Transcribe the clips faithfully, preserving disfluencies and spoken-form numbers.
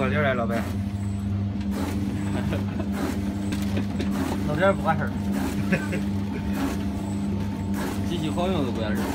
个脸来，老板。 露脸不管事儿。 机器好用都不管事儿。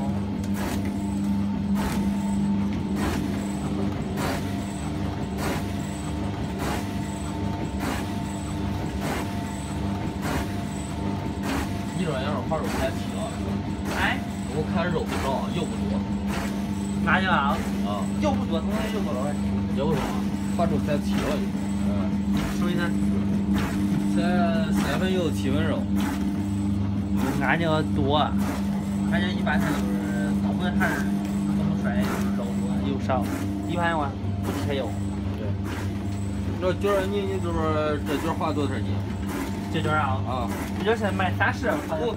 你说要是把肉开劈了， 哎， 我看肉不少，油不多。 哪去了啊？ 啊， 油不多，从来油多少？ 油不多，把肉开劈了就。嗯。 所以呢， 三三分油，七分肉。 俺这个多，俺这一般它就是东北还是东衰，肉多油少，一般话不吃油。 对。这卷儿你你就是这卷儿花多少斤？ 这卷啊？ 啊。 这卷现在卖三十。 不。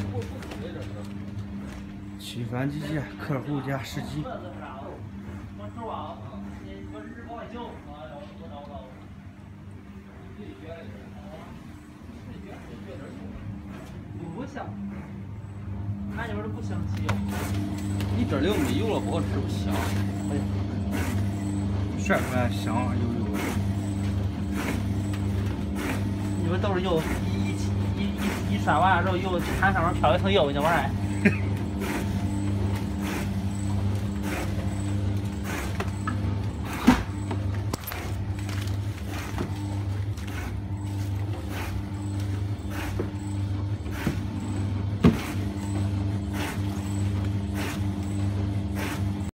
取饭机器，客户加司机。 不香，俺这边都不香汽油。 你这里又没油了，不好吃不香。 哎呀， 涮出来香油油的。 你们都是油，一一一一一涮完了之后，油它上面飘一层油，那玩意儿。